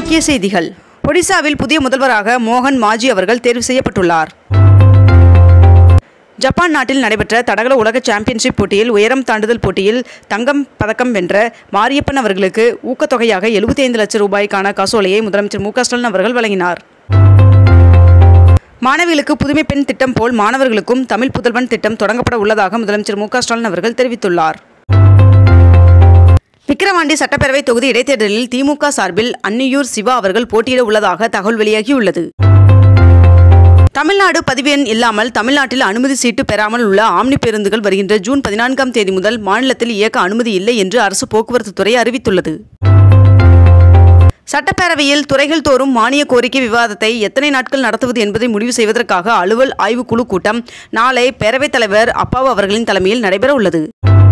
முக்கிய செய்திகள். ஒடிசாவில் புதிய முதல்வராக மோகன் மாஜி அவர்கள் தேர்வு செய்யப்பட்டுள்ளார். ஜப்பான் நாட்டில் நடைபெற்ற தடகள உலக சாம்பியன்ஷிப் போட்டியில் உயரம் தாண்டுதல் போட்டியில் தங்கம் பதக்கம் வென்ற மாரியப்பன் அவர்களுக்கு ஊக்கத்தொகையாக 75 லட்சம் ரூபாய்க்கான காசோலையை முதலமைச்சர் மு க ஸ்டாலின் அவர்கள் வழங்கினார். மாணவிகளுக்கு புதுமை பெண் திட்டம் போல் மாணவர்களுக்கும் தமிழ் புதல்வன் திட்டம் தொடங்கப்பட உள்ளதாக முதலமைச்சர் மு க ஸ்டாலின் அவர்கள் தெரிவித்துள்ளார். விக்கிரவாண்டி சட்டப்பேரவை தொகுதி இடைத்தேர்தலில் திமுக சார்பில் அன்னியூர் சிவா அவர்கள் போட்டியிட உள்ளதாக தகவல் வெளியாகியுள்ளது. தமிழ்நாடு பதிவு எண் இல்லாமல் தமிழ்நாட்டில் அனுமதி சீட்டு பெறாமல் உள்ள ஆம்னி பேருந்துகள் வருகின்ற ஜூன் 14ஆம் தேதி முதல் மாநிலத்தில் இயக்க அனுமதி இல்லை என்று அரசு போக்குவரத்து துறை அறிவித்துள்ளது. சட்டப்பேரவையில் துறைகள் தோறும் மானிய கோரிக்கை விவாதத்தை எத்தனை நாட்கள் நடத்துவது என்பதை முடிவு செய்வதற்காக அலுவல் ஆய்வுக்குழு கூட்டம் நாளை பேரவைத் தலைவர் அப்பாவு அவர்களின் தலைமையில் நடைபெற உள்ளது.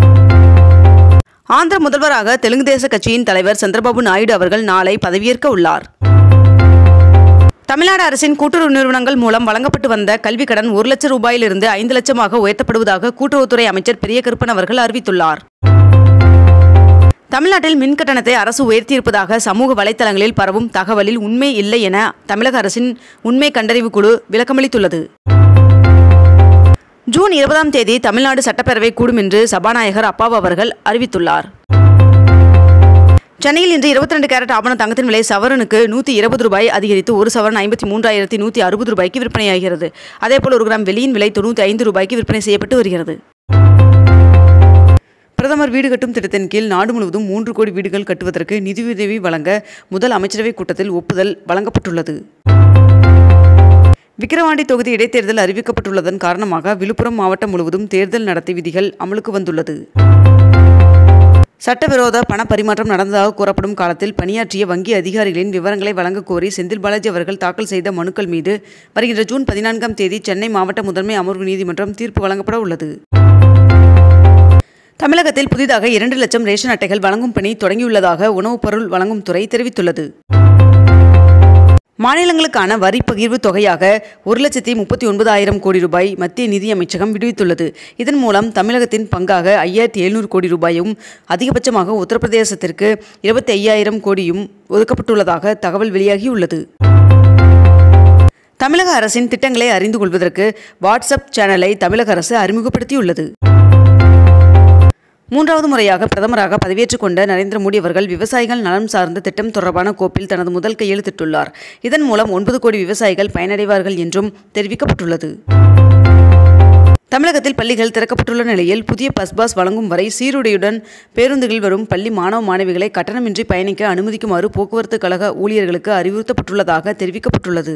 ஆந்திர முதல்வராக தெலுங்கு தேச கட்சியின் தலைவர் சந்திரபாபு நாயுடு அவர்கள் நாளை பதவியேற்க உள்ளார். தமிழ்நாடு அரசின் கூட்டுறவு நிறுவனங்கள் மூலம் வழங்கப்பட்டு வந்த கல்விக் கடன் 1 லட்சம் ரூபாயிலிருந்து 5 லட்சமாக உயர்த்தப்படுவதாக கூட்டுறவுத்துறை அமைச்சர் பெரிய கருப்பன் அவர்கள் அறிவித்துள்ளார். தமிழ்நாட்டில் மின் கட்டணத்தை அரசு உயர்த்தியிருப்பதாக சமூக வலைதளங்களில் பரவும் தகவலில் உண்மை இல்லை என தமிழக அரசின் உண்மை கண்டறிவு குழு விளக்கமளித்துள்ளது. ஜூன் 20ஆம் தேதி தமிழ்நாடு சட்டப்பேரவை கூடும் என்று சபாநாயகர் அப்பாவு அவர்கள் அறிவித்துள்ளார். சென்னையில் இன்று 22 கேரட் ஆபண தங்கத்தின் விலை சவரனுக்கு 120 ரூபாய் அதிகரித்து ஒரு சவரன் 53,160 ரூபாய்க்கு விற்பனையாகிறது. அதேபோல் 1 கிராம் வெள்ளியின் விலை 95 ரூபாய்க்கு விற்பனை செய்யப்பட்டு வருகிறது. பிரதமர் வீடு கட்டும் திட்டத்தின் கீழ் நாடு முழுவதும் 3 கோடி வீடுகள் கட்டுவதற்கு நிதியுதவி வழங்க முதல் அமைச்சரவை கூட்டத்தில் ஒப்புதல் வழங்கப்பட்டுள்ளது. விக்கிரவாண்டி தொகுதி இடைத்தேர்தல் அறிவிக்கப்பட்டுள்ளதன் காரணமாக விழுப்புரம் மாவட்டம் முழுவதும் தேர்தல் நடத்தை விதிகள் அமலுக்கு வந்துள்ளது. சட்டவிரோத பண பரிமாற்றம் நடந்ததாக கூறப்படும் காலத்தில் பணியாற்றிய வங்கி அதிகாரிகளின் விவரங்களை வழங்க கோரி செந்தில் பாலாஜி அவர்கள் தாக்கல் செய்த மனுக்கள் மீது வருகின்ற ஜூன் 14ஆம் தேதி சென்னை மாவட்ட முதன்மை அமர்வு நீதிமன்றம் தீர்ப்பு வழங்கப்பட உள்ளது. தமிழகத்தில் புதிதாக 2 லட்சம் ரேஷன் அட்டைகள் வழங்கும் பணி தொடங்கியுள்ளதாக உணவுப் பொருள் வழங்கும் துறை தெரிவித்துள்ளது. மாநிலங்களுக்கான வரி பகிர்வு தொகையாக 1,39,000 கோடி ரூபாய் மத்திய நிதி அமைச்சகம் விடுவித்துள்ளது. இதன் மூலம் தமிழகத்தின் பங்காக 5,700 கோடி ரூபாயும் அதிகபட்சமாக உத்தரப்பிரதேசத்திற்கு 25,000 கோடியும் ஒதுக்கப்பட்டுள்ளதாக தகவல் வெளியாகியுள்ளது. தமிழக அரசின் திட்டங்களை அறிந்து கொள்வதற்கு வாட்ஸ்அப் சேனலை தமிழக அரசு அறிமுகப்படுத்தியுள்ளது. 3வது முறையாக பிரதமராக பதவியேற்றுக் கொண்ட நரேந்திர மோடி அவர்கள் விவசாயிகள் நலம் சார்ந்த திட்டம் தொடர்பான கோப்பில் தனது முதல் கையெழுத்திட்டுள்ளார். இதன் மூலம் 9 கோடி விவசாயிகள் பயனடைவார்கள் என்றும் தெரிவிக்கப்பட்டுள்ளது. தமிழகத்தில் பள்ளிகள் திறக்கப்பட்டுள்ள நிலையில் புதிய பஸ் வழங்கும் வரை சீருடையுடன் பேருந்துகளில் வரும் பள்ளி மாணவ மாணவிகளை கட்டணமின்றி பயணிக்க அனுமதிக்குமாறு போக்குவரத்து கழக ஊழியர்களுக்கு அறிவுறுத்தப்பட்டுள்ளதாக தெரிவிக்கப்பட்டுள்ளது.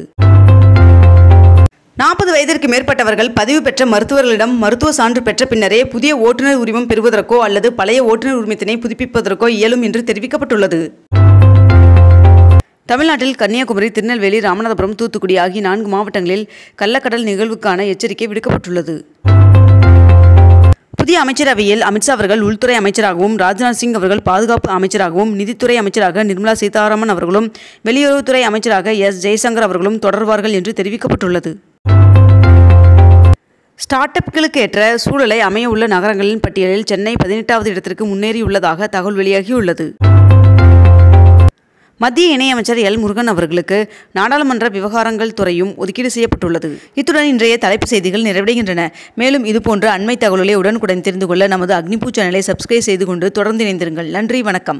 40 வயதிற்கு மேற்பட்டவர்கள் பதிவு பெற்ற மருத்துவர்களிடம் மருத்துவ சான்று பெற்ற பின்னரே புதிய ஓட்டுநர் உரிமம் பெறுவதற்கோ அல்லது பழைய ஓட்டுநர் உரிமத்தினை புதுப்பிப்பதற்கோ இயலும் என்று தெரிவிக்கப்பட்டுள்ளது. தமிழ்நாட்டில் கன்னியாகுமரி, திருநெல்வேலி, ராமநாதபுரம், தூத்துக்குடி ஆகிய 4 மாவட்டங்களில் கள்ளக்கடல் நிகழ்வுக்கான எச்சரிக்கை விடுக்கப்பட்டுள்ளது. புதிய அமைச்சரவையில் அமித்ஷா அவர்கள் உள்துறை அமைச்சராகவும், ராஜ்நாத் சிங் அவர்கள் பாதுகாப்பு அமைச்சராகவும், நிதித்துறை அமைச்சராக நிர்மலா சீதாராமன் அவர்களும், வெளியுறவுத்துறை அமைச்சராக எஸ் ஜெய்சங்கர் அவர்களும் தொடர்வார்கள் என்று தெரிவிக்கப்பட்டுள்ளது. ஸ்டார்ட் அப்களுக்கு ஏற்ற சூழலை அமைய உள்ள நகரங்களின் பட்டியலில் சென்னை 18வது இடத்திற்கு முன்னேறியுள்ளதாக தகவல் வெளியாகியுள்ளது. மத்திய இணையமைச்சர் எல் முருகன் அவர்களுக்கு நாடாளுமன்ற விவகாரங்கள் துறையும் ஒதுக்கீடு செய்யப்பட்டுள்ளது. இத்துடன் இன்றைய தலைப்புச் செய்திகள் நிறைவடைகின்றன. மேலும் இதுபோன்ற அண்மை தகவல்களை உடனுக்குடன் தெரிந்து கொள்ள நமது அக்னிபூ சேனலை சப்ஸ்கிரைப் செய்து கொண்டு தொடர்ந்து இணைந்திருங்கள். நன்றி, வணக்கம்.